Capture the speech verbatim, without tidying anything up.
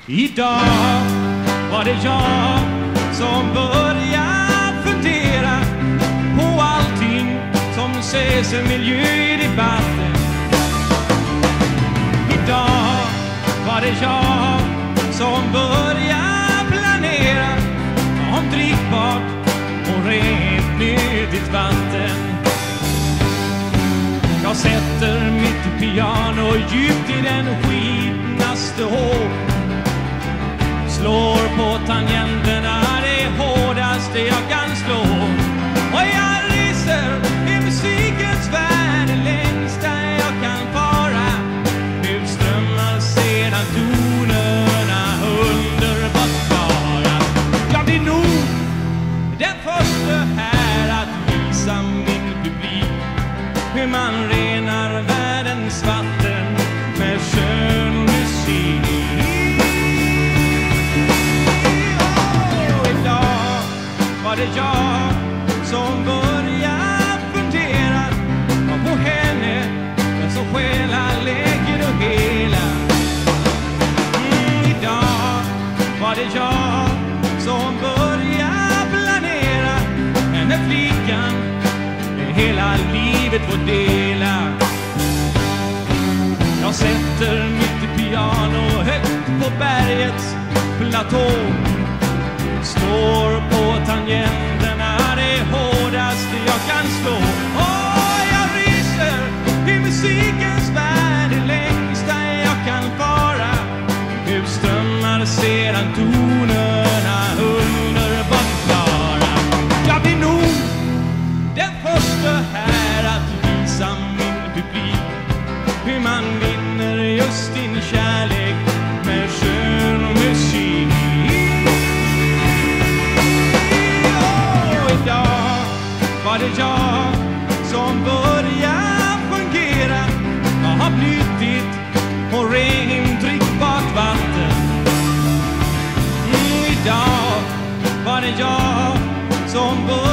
Idag var det jag som började fundera på allting som sägs i miljödebatten. Idag var det jag som började planera om drickbart och rent nyttigt vatten. Jag sätter mitt piano djupt i den skitnaste hål, slår på tangenterna det hårdaste jag kan slå, och jag reser i musikens värld det längsta jag kan fara. Utströmmar sedan tonerna underbart klara. Jag blir nog den första här att visa min publik hur man renar världens vatten med skön musik. Var det jag som började fundera på henne, den som själar lägger och hela. Mm, idag var det jag som började planera henne flickan hela livet får dela. Jag sätter mitt piano högt på bergets platå, står på tangenterna det hårdaste jag kan slå, och jag reser i musikens värld det längsta jag kan fara. Hur strömmar sedan tonerna underbart klara. Jag blir nog den första här att visa min publik hur man vinner just din kärlek med skön musik. Var det jag som började fungera av nyttigt och rent drickbart vatten. Mm, idag var det jag som började